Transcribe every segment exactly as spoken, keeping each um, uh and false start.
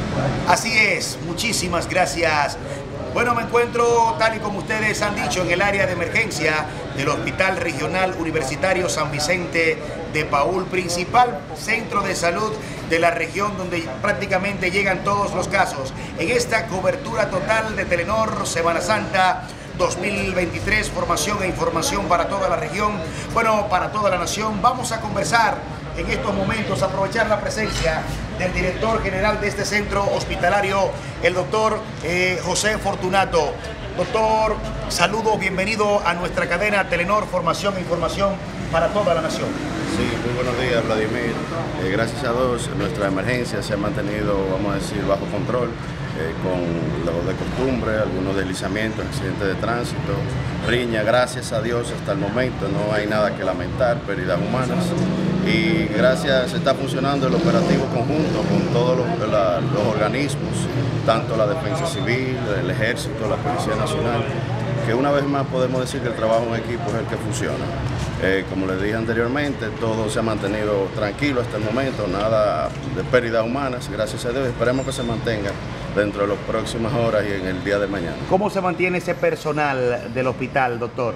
Así es, muchísimas gracias. Bueno, me encuentro, tal y como ustedes han dicho, en el área de emergencia del Hospital Regional Universitario San Vicente de Paúl, principal centro de salud de la región donde prácticamente llegan todos los casos. En esta cobertura total de Telenor Semana Santa dos mil veintitrés, formación e información para toda la región, bueno, para toda la nación. Vamos a conversar en estos momentos, aprovechar la presencia del director general de este centro hospitalario, el doctor eh, José Fortunato. Doctor, saludo, bienvenido a nuestra cadena Telenor, formación e información para toda la nación. Sí, muy buenos días, Vladimir. Eh, gracias a Dios, nuestra emergencia se ha mantenido, vamos a decir, bajo control, eh, con lo de costumbre, algunos deslizamientos, accidentes de tránsito, riña. Gracias a Dios, hasta el momento no hay nada que lamentar, pérdidas humanas. Y gracias, está funcionando el operativo conjunto con todos los, la, los organismos, tanto la Defensa Civil, el Ejército, la Policía Nacional, que una vez más podemos decir que el trabajo en equipo es el que funciona. Eh, como les dije anteriormente, todo se ha mantenido tranquilo hasta el momento, nada de pérdidas humanas, gracias a Dios. Esperemos que se mantenga dentro de las próximas horas y en el día de mañana. ¿Cómo se mantiene ese personal del hospital, doctor?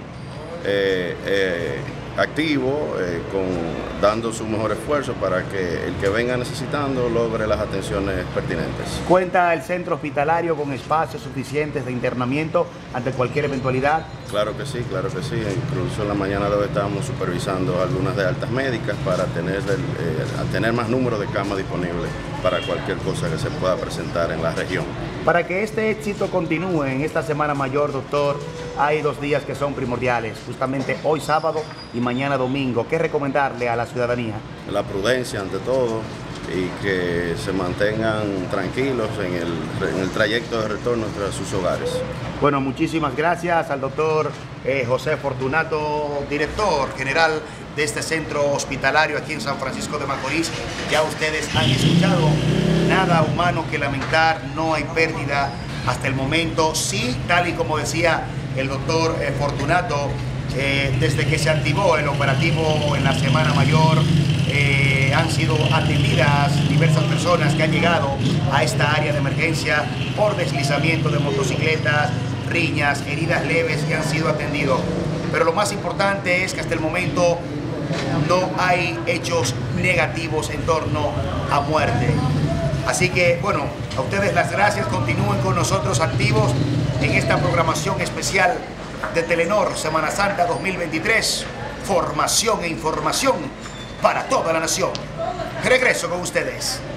Eh, eh, activo, eh, con, dando su mejor esfuerzo para que el que venga necesitando logre las atenciones pertinentes. ¿Cuenta el centro hospitalario con espacios suficientes de internamiento ante cualquier eventualidad? Claro que sí, claro que sí. Incluso en la mañana de hoy estábamos supervisando algunas de altas médicas para tener, el, eh, tener más número de camas disponibles para cualquier cosa que se pueda presentar en la región. Para que este éxito continúe en esta Semana Mayor, doctor, hay dos días que son primordiales, justamente hoy sábado y mañana domingo. ¿Qué recomendarle a la ciudadanía? La prudencia ante todo y que se mantengan tranquilos en el, en el trayecto de retorno a sus hogares. Bueno, muchísimas gracias al doctor eh, José Fortunato, director general de este centro hospitalario aquí en San Francisco de Macorís. Ya ustedes han escuchado, nada humano que lamentar, no hay pérdida hasta el momento. Sí, tal y como decía el doctor eh, Fortunato, eh, desde que se activó el operativo en la Semana Mayor, eh, han sido atendidas diversas personas que han llegado a esta área de emergencia por deslizamiento de motocicletas, riñas, heridas leves que han sido atendidos. Pero lo más importante es que hasta el momento no hay hechos negativos en torno a muerte. Así que, bueno, a ustedes las gracias, continúen con nosotros activos en esta programación especial de Telenor Semana Santa dos mil veintitrés, formación e información para toda la nación. Regreso con ustedes.